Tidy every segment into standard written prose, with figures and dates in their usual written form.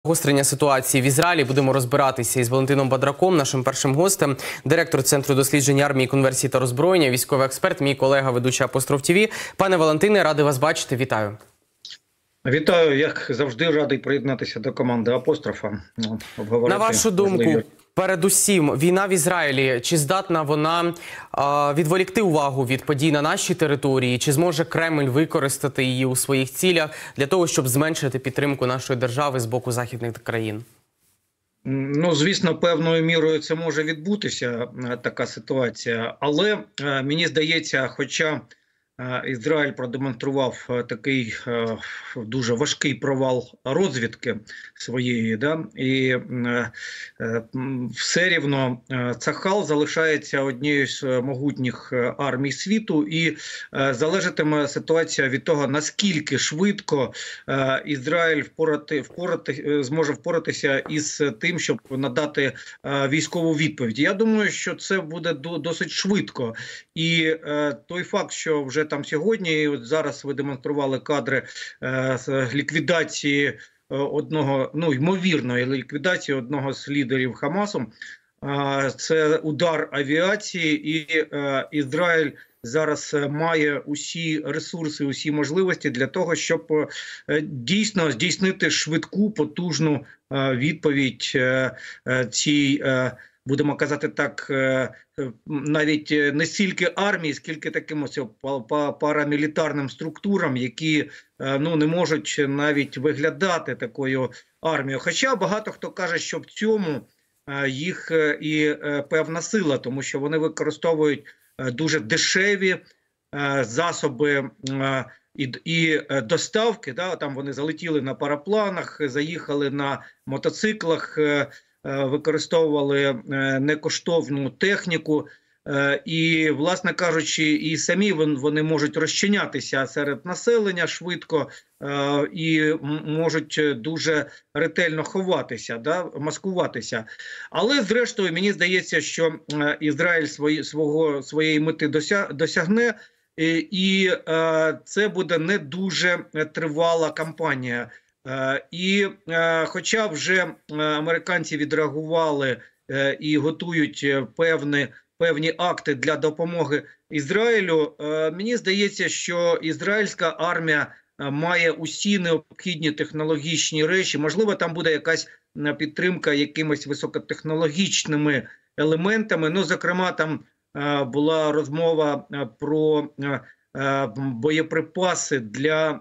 Гострення ситуації в Ізраїлі будемо розбиратися із Валентином Бадраком, нашим першим гостем, директор Центру досліджень армії, конверсії та роззброєння, військовий експерт, мій колега, ведучий Апостроф ТВ. Пане Валентине, радий вас бачити. Вітаю. Вітаю, як завжди, радий приєднатися до команди Апострофа. На вашу думку, передусім, війна в Ізраїлі, чи здатна вона відволікти увагу від подій на нашій території? Чи зможе Кремль використати її у своїх цілях для того, щоб зменшити підтримку нашої держави з боку західних країн? Ну, звісно, певною мірою це може відбутися, така ситуація. Але мені здається, хоча Ізраїль продемонстрував такий дуже важкий провал розвідки своєї, і все рівно Цахал залишається однією з могутніх армій світу, і залежатиме ситуація від того, наскільки швидко Ізраїль зможе впоратися із тим, щоб надати військову відповідь. Я думаю, що це буде досить швидко. І той факт, що вже там сьогодні, і от зараз ви демонстрували кадри з ліквідації одного, ймовірної ліквідації одного з лідерів Хамасу, це удар авіації, і Ізраїль зараз має усі ресурси, усі можливості для того, щоб дійсно здійснити швидку, потужну відповідь цій, будемо казати так, навіть не стільки армії, скільки таким ось парамілітарним структурам, які не можуть навіть виглядати такою армією. Хоча багато хто каже, що в цьому їх і певна сила, тому що вони використовують дуже дешеві засоби і доставки. Там вони залетіли на парапланах, заїхали на мотоциклах, використовували некоштовну техніку, і, власне кажучи, і самі вони можуть розчинятися серед населення швидко і можуть дуже ретельно ховатися, маскуватися. Але, зрештою, мені здається, що Ізраїль своєї мети досягне, і це буде не дуже тривала кампанія. І хоча вже американці відреагували і готують певні акти для допомоги Ізраїлю, мені здається, що ізраїльська армія має усі необхідні технологічні речі. Можливо, там буде якась підтримка якимись високотехнологічними елементами. Зокрема, там була розмова про боєприпаси для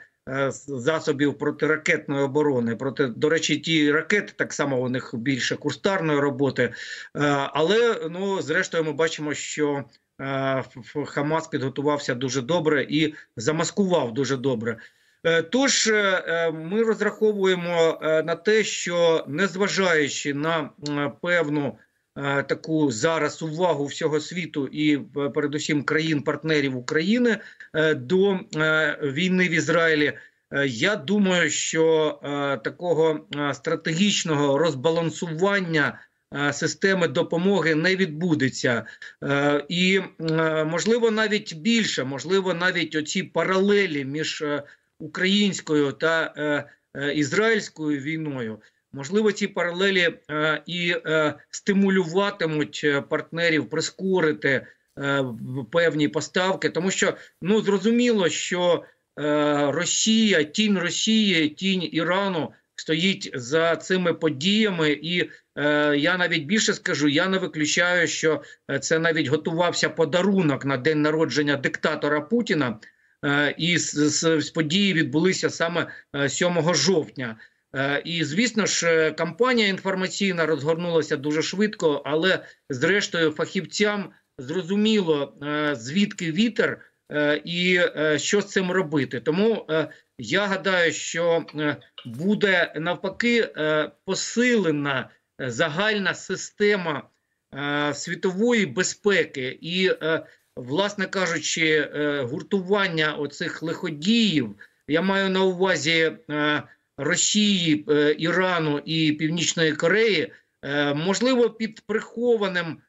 засобів протиракетної оборони. До речі, ті ракети, так само у них більше курстарної роботи. Але, зрештою, ми бачимо, що Хамас підготувався дуже добре і замаскував дуже добре. Тож, ми розраховуємо на те, що, незважаючи на певну таку зараз увагу всього світу і передусім країн-партнерів України до війни в Ізраїлі, я думаю, що такого стратегічного розбалансування системи допомоги не відбудеться. І, можливо, навіть більше, можливо, навіть оці паралелі між українською та ізраїльською війною, можливо, ці паралелі і стимулюватимуть партнерів прискорити певні поставки, тому що, зрозуміло, що Росія, тінь Ірану стоїть за цими подіями, і я навіть більше скажу, я не виключаю, що це навіть готувався подарунок на день народження диктатора Путіна, і з події відбулися саме 7 жовтня. І, звісно ж, кампанія інформаційна розгорнулася дуже швидко, але, зрештою, фахівцям зрозуміло, звідки вітер і що з цим робити. Тому я гадаю, що буде, навпаки, посилена загальна система світової безпеки і, власне кажучи, гуртування оцих лиходіїв, я маю на увазі Росії, Ірану і Північної Кореї, можливо, під прихованим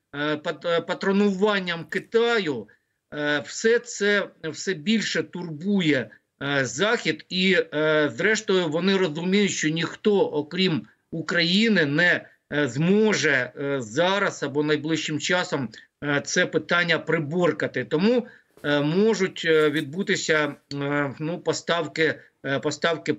патронуванням Китаю, все це все більше турбує Захід, і зрештою вони розуміють, що ніхто, окрім України, не зможе зараз або найближчим часом це питання приборкати. Тому можуть відбутися поставки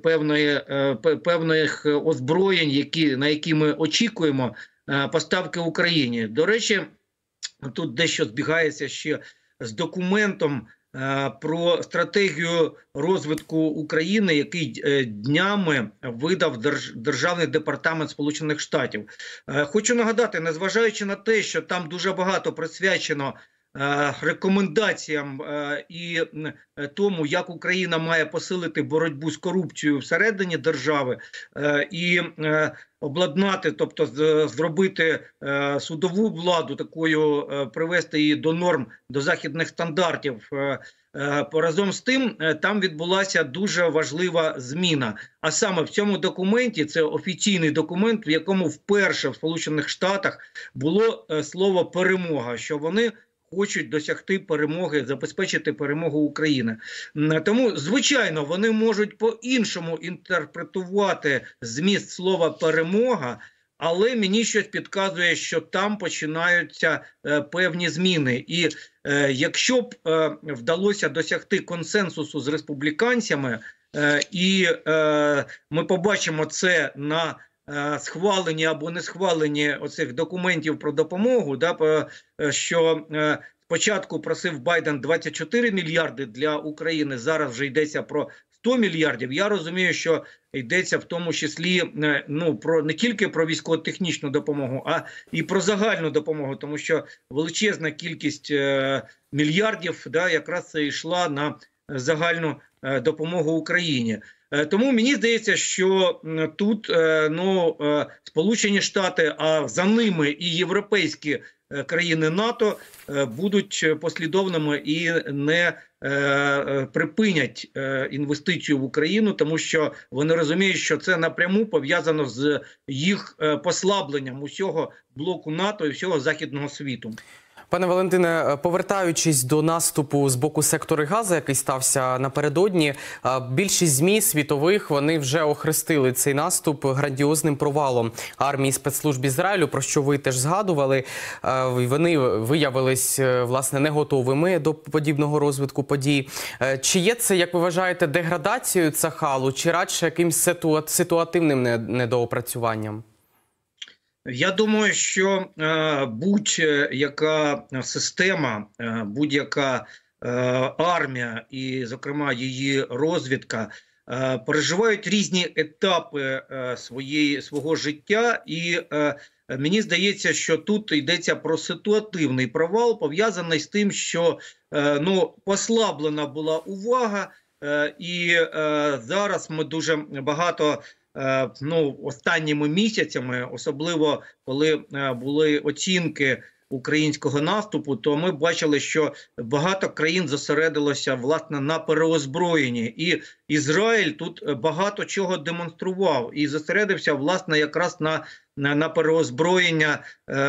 певних озброєнь, на які ми очікуємо, поставки Україні. До речі, тут дещо збігається ще з документом про стратегію розвитку України, який днями видав Державний департамент Сполучених Штатів. Хочу нагадати, незважаючи на те, що там дуже багато присвячено рекомендаціям і тому, як Україна має посилити боротьбу з корупцією всередині держави і обладнати, тобто зробити судову владу такою, привести її до норм, до західних стандартів. Разом з тим, там відбулася дуже важлива зміна. А саме в цьому документі, це офіційний документ, в якому вперше в Сполучених Штатах було слово «перемога», що вони хочуть досягти перемоги, забезпечити перемогу України. Тому, звичайно, вони можуть по-іншому інтерпретувати зміст слова «перемога», але мені щось підказує, що там починаються певні зміни. І якщо б вдалося досягти консенсусу з республіканцями, і ми побачимо це на схваленні або не схваленні оцих документів про допомогу, що спочатку просив Байден 24 мільярди для України, зараз вже йдеться про 100 мільярдів. Я розумію, що йдеться в тому числі не тільки про військово-технічну допомогу, а і про загальну допомогу, тому що величезна кількість мільярдів якраз це йшла на загальну допомогу Україні. Тому мені здається, що тут Сполучені Штати, а за ними і європейські країни НАТО будуть послідовними і не припинять інвестицію в Україну, тому що вони розуміють, що це напряму пов'язано з їх послабленням усього блоку НАТО і всього західного світу. Пане Валентине, повертаючись до наступу з боку сектору Газа, який стався напередодні, більшість ЗМІ світових, вони вже охрестили цей наступ грандіозним провалом армії спецслужб Ізраїлю, про що ви теж згадували. Вони виявились, власне, не готовими до подібного розвитку подій. Чи є це, як ви вважаєте, деградацією Цахалу, чи радше якимсь ситуативним недоопрацюванням? Я думаю, що будь-яка система, будь-яка армія і, зокрема, її розвідка переживають різні етапи свого життя, і мені здається, що тут йдеться про ситуативний провал, пов'язаний з тим, що послаблена була увага, і зараз ми дуже багато останніми місяцями, особливо коли були оцінки українського наступу, то ми бачили, що багато країн зосередилося, власне, на переозброєнні. І Ізраїль тут багато чого демонстрував і зосередився, власне, якраз на переозброєння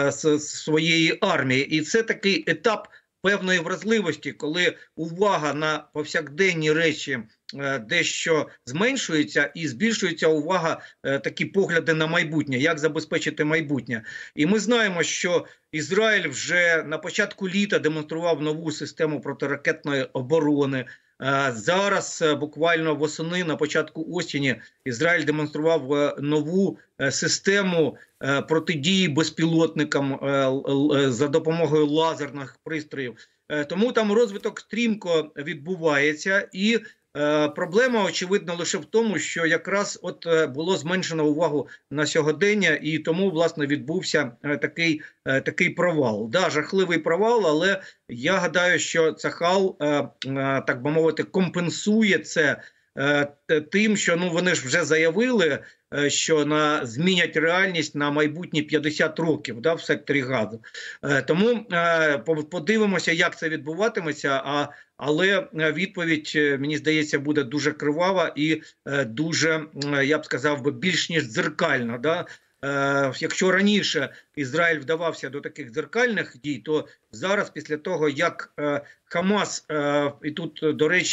своєї армії. І це такий етап певної вразливості, коли увага на повсякденні речі дещо зменшується і збільшується увага, такі погляди на майбутнє, як забезпечити майбутнє. І ми знаємо, що Ізраїль вже на початку літа демонстрував нову систему протиракетної оборони. Зараз, буквально восени, на початку осені, Ізраїль демонстрував нову систему протидії безпілотникам за допомогою лазерних пристроїв. Тому там розвиток стрімко відбувається, і проблема, очевидно, лише в тому, що якраз було зменшено увагу на сьогодення, і тому, власне, відбувся такий провал. Да, жахливий провал, але я гадаю, що Цахал, так би мовити, компенсує це тим, що вони ж вже заявили, що змінять реальність на майбутні 50 років в секторі Газу. Тому подивимося, як це відбуватиметься, але відповідь, мені здається, буде дуже кривава і дуже, я б сказав, більш ніж дзеркальна. Да? Якщо раніше Ізраїль вдавався до таких дзеркальних дій, то зараз, після того, як Хамас, і тут, до речі,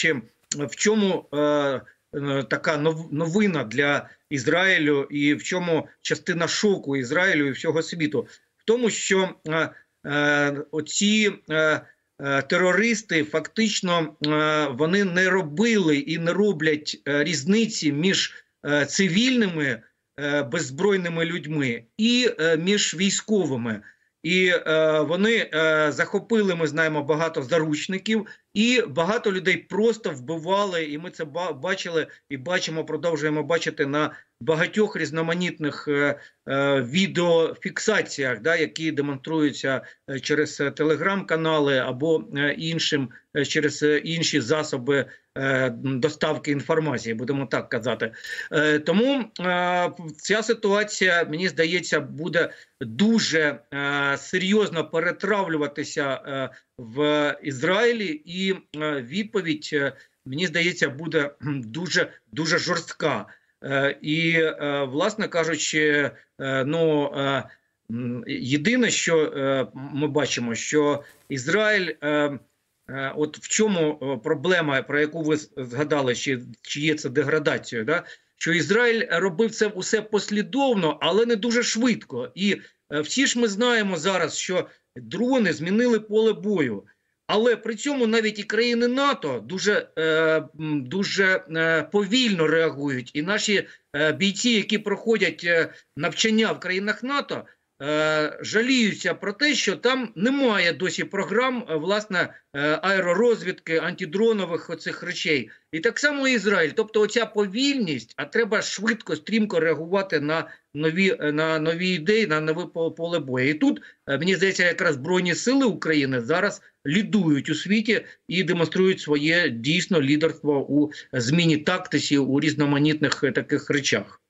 в чому така новина для Ізраїлю, і в чому частина шоку Ізраїлю і всього світу? В тому, що оці терористи фактично вони не робили і не роблять різниці між цивільними беззбройними людьми і між військовими. І вони захопили, ми знаємо, багато заручників, і багато людей просто вбивали, і ми це бачили і бачимо, продовжуємо бачити на багатьох різноманітних відеофіксаціях, які демонструються через телеграм-канали або через інші засоби доставки інформації, будемо так казати. Тому ця ситуація, мені здається, буде дуже серйозно перетравлюватися в Ізраїлі, і відповідь, мені здається, буде дуже жорстка. І, власне кажучи, єдине, що ми бачимо, що Ізраїль, от в чому проблема, про яку ви згадали, чи є це деградацією, що Ізраїль робив це усе послідовно, але не дуже швидко. І всі ж ми знаємо зараз, що дрони змінили поле бою. Але при цьому навіть і країни НАТО дуже повільно реагують. І наші бійці, які проходять навчання в країнах НАТО, жаліються про те, що там немає досі програм, власне, аеророзвідки, антидронових оцих речей. І так само Ізраїль. Тобто оця повільність, а треба швидко, стрімко реагувати на нові ідеї, на нове поле бою. І тут, мені здається, якраз Збройні сили України зараз лідують у світі і демонструють своє дійсно лідерство у зміні тактиці, у різноманітних таких речах.